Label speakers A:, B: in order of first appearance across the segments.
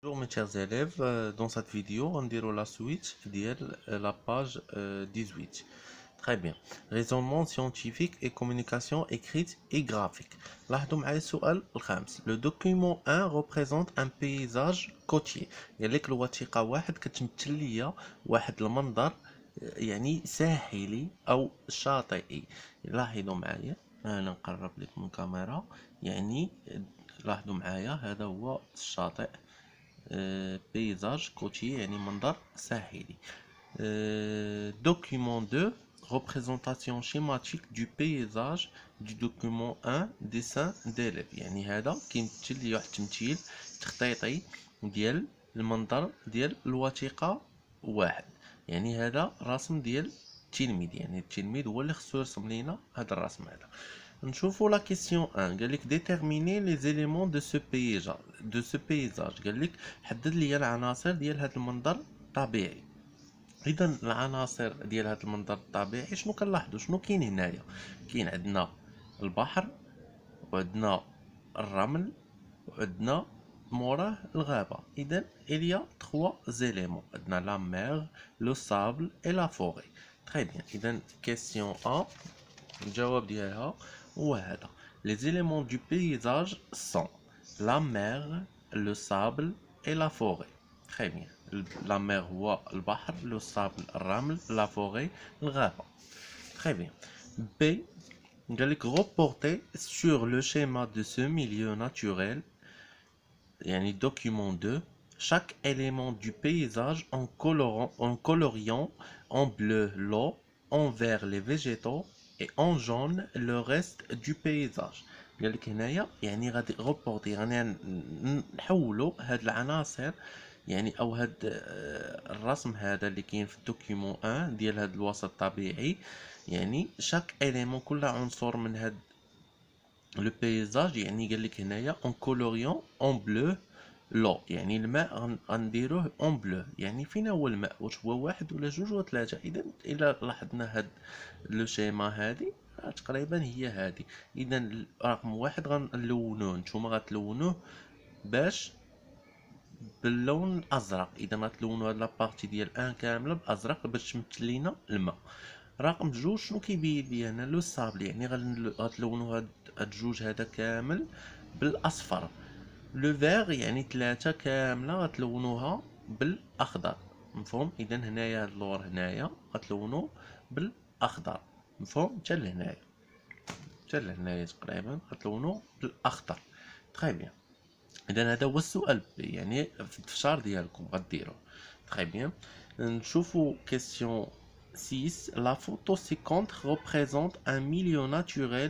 A: Bonjour mes chers élèves, dans cette vidéo on dira la suite de la page 18. Très bien. Raisonnement scientifique et communication écrite et graphique. لاحظوا معايا السؤال الخامس. Le document 1 représente un paysage côtier. قال لك الوثيقة واحد كتمثل ليا واحد المنظر يعني ساحلي أو شاطئي. لاحظوا معايا أنا نقرب لكم الكاميرا يعني لاحظوا معايا هذا هو الشاطئ. paysage côtier يعني منظر ساحلي. Document 2 représentation schématique du paysage du document 1 dessin d'élèves يعني هذا كيمثل لي واحد التمثيل تخطيطي ديال المنظر ديال الوثيقة واحد يعني هذا رسم ديال التلميذ يعني التلميذ هو اللي خصو يرسم لينا هذا الرسم هذا. نشوفوا لا كيسيون 1 قال لك déterminer les éléments de ce paysage قال لك حدد لي العناصر ديال هذا المنظر الطبيعي. اذا العناصر ديال هذا المنظر الطبيعي شنو كنلاحظوا شنو كاين هنايا؟ كاين عندنا البحر وعندنا الرمل وعندنا موراه الغابه. اذا il y a 3 éléments عندنا la mer, le sable et la forêt. très bien. اذا question 1 الجواب ديالها هو هذا. les éléments du paysage sont la mer, le sable et la forêt. très bien. la mer هو البحر, le sable الرمل, la forêt الغابة. très bien. B قال لك reporter sur le schéma de ce milieu naturel يعني document 2 chaque élément du paysage en coloriant en bleu l'eau, en vert les végétaux et en jaune le reste du paysage. قال لك هنايا يعني غادي روبورتي غادي نحولوا هاد العناصر يعني او هاد الرسم هذا اللي كاين في الدوكيومون 1 ديال هاد الوسط الطبيعي يعني شاك اليمون كل عنصر من هاد لو بيزاج يعني قال لك هنايا اون كولوريون اون بلو لو يعني الماء غنديروه اون بلو يعني فينا هو الماء واش هو واحد ولا جوج ولا ثلاثة. اذا الى لاحظنا هاد لو شيما هادي تقريبا هي هادي. اذا رقم واحد غنلونوه نتوما غتلونوه باش باللون الازرق. اذا غتلونوا هاد لابارتي ديال ان كامله بازرق باش تمثل لينا الماء. رقم جوج شنو كيبين لي هنا لو صابل يعني غتلونوا هاد الجوج هذا كامل بالاصفر. لو فيغ يعني ثلاثه كامله غتلونوها بالاخضر. مفهوم؟ اذا هنايا هاد اللور هنايا غتلونوه بالاخضر. مفهوم؟ حتى لهنايا حتى لهنايا تقريبا غتلونوه بالاخضر. تري بيان. اذا هذا هو السؤال يعني في الدفتر ديالكم غديروه. تري بيان. نشوفوا كيسيون 6. La photo ci-contre représente un milieu naturel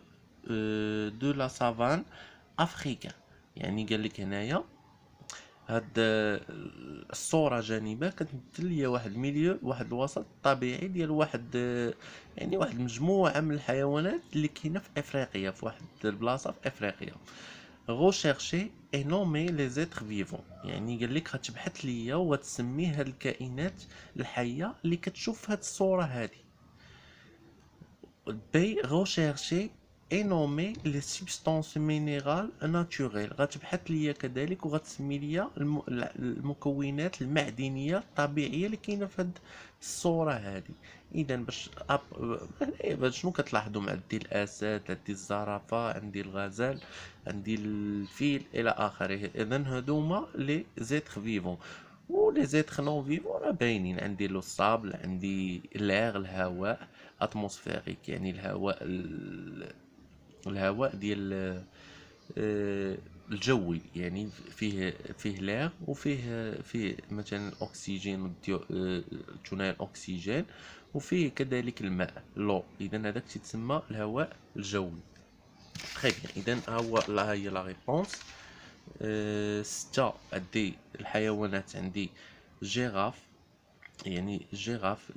A: de la savane africaine. يعني قال لك هنايا هاد الصورة جانبة كتمثل ليا واحد الميليو واحد الوسط طبيعي ديال واحد يعني واحد المجموعة من الحيوانات اللي كاينة في افريقيا في واحد البلاصة في افريقيا. rechercher et nommer les êtres vivants يعني قال لك غتبحث ليا وتسمي هاد الكائنات الحيه اللي كتشوف هاد الصوره هادي. بي rechercher et nommer les substances minérales naturelles غتبحث ليا كذلك وغتسمي ليا المكونات المعدنيه الطبيعيه اللي كاينه في هاد الصوره هادي. اذا باش شنو كتلاحظوا؟ عندي الاسد، عندي الزرافه، عندي الغزال، عندي الفيل الى اخره. اذا هادوما لي زيتر فيفون و لي زيتر نون فيفون راه باينين. عندي لو صابل، عندي لير الهواء اتموسفيريك يعني الهواء ديال الجوي يعني فيه لير وفيه مثلا الاكسجين ثاني الاكسجين وفيه كذلك الماء لو. اذا هذاك تيتسمى الهواء الجوي. تري بيان. اذا ها هي لا ريبونس. 6 عندي الحيوانات عندي جيراف يعني الجيراف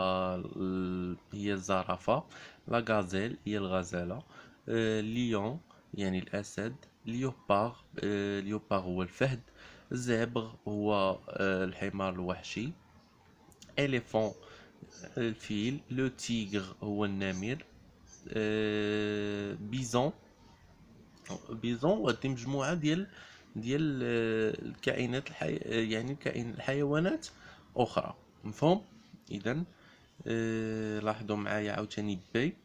A: هي الزرافة، لا غازيل هي الغزالة، ليون يعني الأسد، ليوبار هو الفهد، زبغ هو الحمار الوحشي، إليفون الفيل، لو تيغر هو النمر، بيزون هادي مجموعة ديال ديال الكائنات يعني الحيوانات اخرى. مفهوم؟ اذا لاحظوا معايا عاوتاني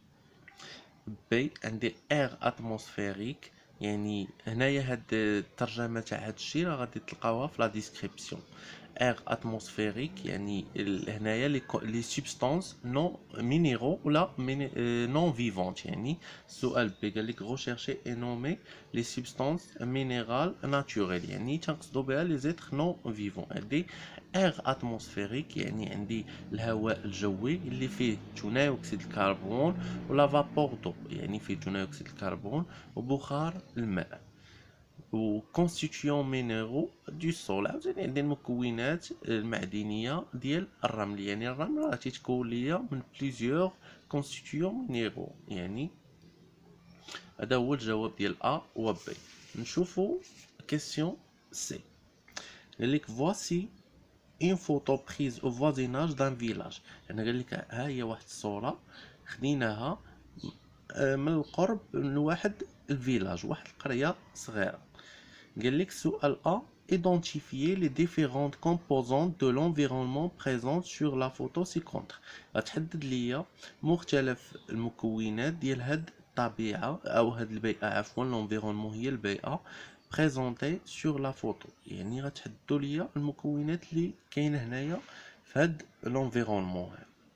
A: بي عندي اير اتموسفيريك، يعني هنايا هاد الترجمه تاع هاد الشيء راه غادي تلقاوها في لا ديسكريبسيون. اير اتموسفيريك يعني هنايا لي سوبستانس نون مينيرو ولا نون فيفونت. يعني السؤال بي قال لك غوشيرشي اي نومي لي سوبستانس مينيرال ناتوريل، يعني تنقصدو بها لي زيتر نون فيفون. هادي اير اتموسفيريك يعني عندي الهواء الجوي اللي فيه ثاني اكسيد الكربون ولا فابور دو، يعني فيه ثاني اكسيد الكربون وبخار الماء، و constituant minéraux du sol. عاوتاني عندي المكونات المعدنيه ديال الرمل، يعني الرمل راه تيتكون ليا من بليزيور constituant minéraux. يعني هذا هو الجواب ديال A و B. نشوفو كيسيون سي. قال لك voici une photo prise au voisinage d'un village. يعني قال لك ها هي واحد الصوره خديناها من القرب من واحد الفيلاج، واحد القريه صغيره. قال لك سؤال A: identifier les différentes composantes de l'environnement présentes sur la photo ci-contre. غتحدد ليا مختلف المكونات ديال هاد الطبيعة أو هاد البيئة، عفوا l'environnement هي البيئة بريزونتي سور لا فوتو، يعني غتحددوا ليا المكونات اللي كاينه هنايا في هاد l'environnement.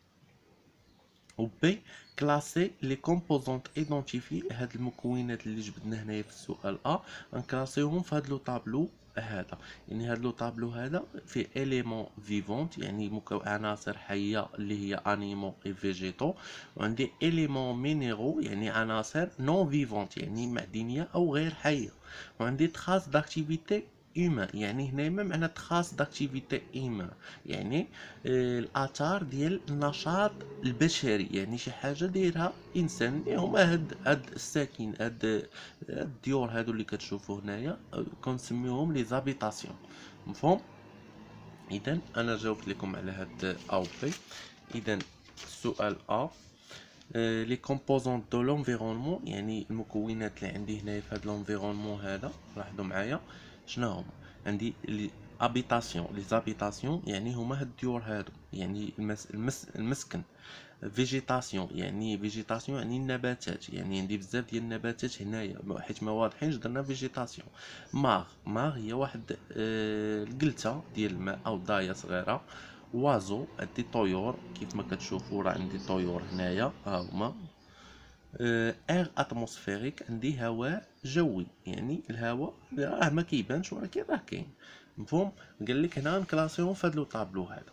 A: و بي كلاسي لي كومبوزونت ايدونتيفي، هاد المكونات اللي جبدنا هنايا في السؤال ا غنكلاسيوهم في هاد لو طابلو هذا. يعني هاد لو طابلو هذا فيه اليمون فيفونت، يعني عناصر حيه اللي هي انيمو اي فيجيتو، وعندي اليمون مينيرو يعني عناصر نون فيفونت يعني معدنيه او غير حيه، وعندي تراس داكتيفيتي هيومان. يعني هنا ما معنى تراس داكتيفيتي هيومان؟ يعني الاثار ديال النشاط البشري، يعني شي حاجه دايرها انسان، اللي هما هاد الساكن، هاد الديور هادو اللي كتشوفوا هنايا كنسميوهم لي زابيتاسيون. مفهوم؟ اذا انا جاوبت لكم على هاد او بي. اذا السؤال ا لي كومبوزونت دو لونفيرونمون، يعني المكونات اللي عندي هنايا في هاد لونفيرونمون هذا، لاحظوا معايا شنو هما. عندي لي ابيتاسيون، لي زابيتاسيون يعني هما هاد الديور هادو، يعني المسكن. فيجيتاسيون يعني فيجيتاسيون يعني النباتات، يعني عندي بزاف ديال النباتات هنايا حيت ما واضحينش درنا فيجيتاسيون. ماغ هي واحد القلته ديال الماء او ضايه صغيره. وازو عندي طيور، كيف ما كتشوفوا راه عندي طيور هنايا ها هما. اير اتموسفيريك عندي هواء جوي، يعني الهواء راه ما كيبانش ولكن راه كاين. مفهوم؟ قال لك هنا نكلاسيهم في هذا لو طابلو هذا.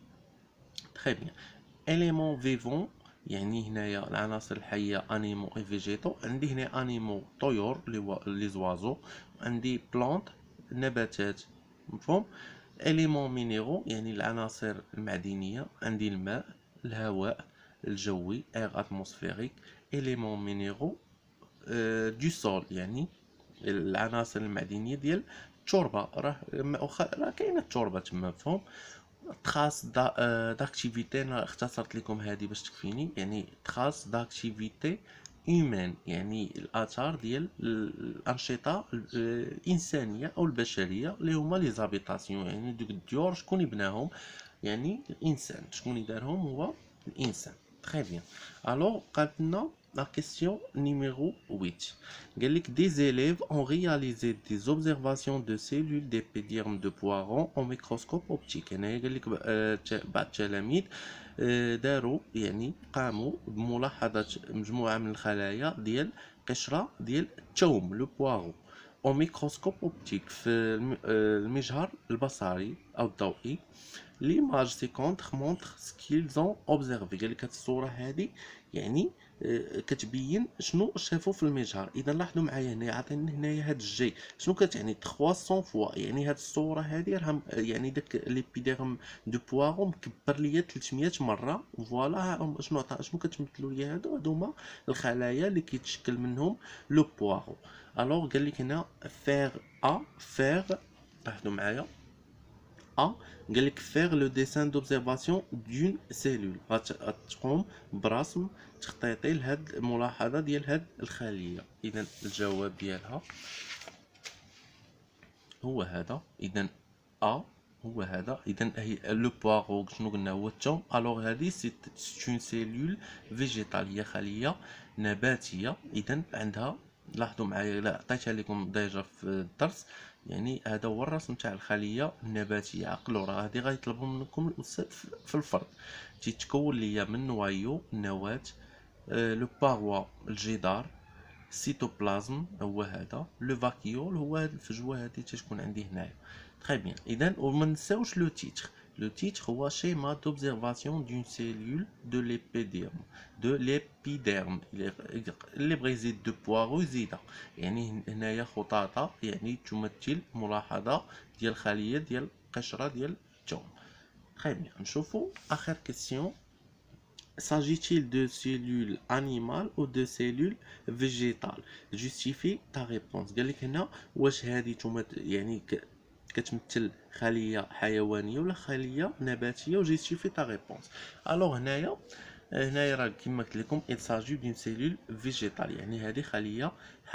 A: تري بيان. اليمون فيفون يعني هنايا العناصر الحيه انيمو اي فيجيتو، عندي هنا انيمو طيور لي زوازو، عندي بلانت نباتات. مفهوم؟ اليمون مينيرو يعني العناصر المعدنيه، عندي الماء، الهواء الجوي اير اتموسفيريك. اليمون مينيرو دو سول يعني العناصر المعدنيه ديال التربه، راه كاينه التربه تما. مفهوم؟ تراس داكتيفيتي انا اختصرت لكم هذه باش تكفيني، يعني تراس داكتيفيتي هيومان يعني الاثار ديال الانشطه الانسانيه او البشريه اللي هما لي زابيتاسيون. يعني دوك الديور شكون اللي بناهم؟ يعني الانسان. شكون اللي دارهم؟ هو الانسان. تري بيان. الوغ قالت لنا la question numéro 8. قال لك des élèves ont réalisé des observations de cellules d'épiderme de poiron au microscope optique. هنا قال لك بعض التلاميذ داروا يعني قاموا بملاحظة مجموعة من الخلايا ديال قشرة ديال الثوم لو بوارو او ميكروسكوب اوبتيك في المجهر البصري او الضوئي. ليماج سي كونتر مونتر سكيلز اون اوبزيرفي. قال لك هاد الصوره هادي يعني كتبين شنو شافوا في المجهر. اذا لاحظوا معايا هنا عطيني هنايا هاد الجي شنو كتعني 300 فوا، يعني هاد الصوره هادي راه يعني داك ليبيديرم دو بوارو مكبر ليا 300 مره. فوالا شنو كتمثلوا لي هادو هما الخلايا اللي كيتشكل منهم لو بوارو. الوغ قال لك هنا فير فير، لاحظوا معايا قال لك فيغ لو ديسان دوبزيرفاسيون دون سيلول، غتقوم برسم تخطيطي لهاد الملاحظه ديال هاد الخليه. اذا الجواب ديالها هو هذا. اذا ا هو هذا. اذا هي لو بواغو شنو قلنا هو الثوم. الوغ هذه سي اون سيلول فيجيتال، هي خليه نباتيه. اذا عندها، لاحظوا معايا لا عطيتها لكم ديجا في الدرس، يعني هذا هو الرسم تاع الخليه النباتيه. عقلوا راه هذه غيطلبوا منكم الاستاذ في الفرد. تتكون ليا من نوايو النواه، لو باروا الجدار، السيتوبلازم هو هذا، لو فاكيول هو هاد الفجوه هذه تتكون عندي هنايا. تري بيان. اذا وما نساوش لو تيتر. لو تيتر هو شيما دوبزيرفاسيون دون سيلول دو ليبيديرم، دو ليبيديرم. اللي بغى يزيد دو بواغو يزيدها. يعني هنايا خطاطه يعني تمثل ملاحظه ديال خليه ديال قشره ديال الثوم. تري بيان. نشوفوا اخر كيسيون. S'agit-il de cellules animales ou de cellules végétales? Justifie ta réponse. قال لك هنا واش هذه يعني كتمثل خليه حيوانيه ولا خليه نباتيه، و جيستيفي تا ريبونس. الوغ هنايا راه كيما قلت لكم il s'agit d'une cellule végétale، يعني هذه خليه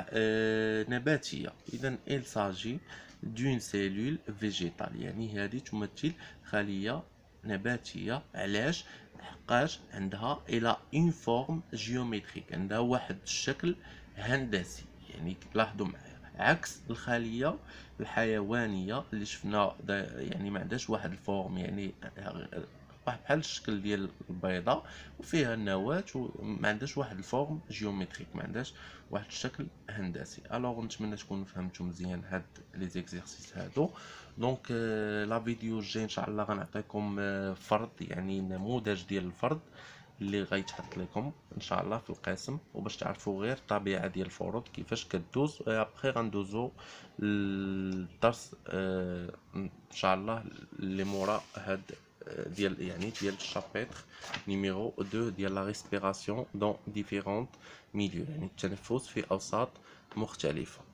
A: نباتيه. اذا il s'agit d'une cellule végétale، يعني هذه تمثل خليه نباتيه. علاش؟ لحقاش عندها الى اون فورم جيومتريك، عندها واحد الشكل هندسي. يعني لاحظوا معايا عكس الخليه الحيوانيه اللي شفنا يعني ما عندهاش واحد الفورم، يعني واحد بحال الشكل ديال البيضه وفيها النواه وما عندهاش واحد الفورم جيومتريك، ما عندهاش واحد الشكل هندسي. الوغ نتمنى تكونوا فهمتوا مزيان هاد لي زيكزيرسيس هادو. دونك لا فيديو الجاي ان شاء الله غنعطيكم فرض، يعني نموذج ديال الفرض اللي غيتحط لكم ان شاء الله في القسم، وباش تعرفوا غير الطبيعه ديال الفروض كيفاش كدوز. ابخي غندوزو الدرس ان شاء الله اللي مورا هاد ديال يعني ديال الشابيتر نيميرو 2 ديال لا ريسبيراسيون دون ديفيرونت ميليو، يعني التنفس في اوساط مختلفه.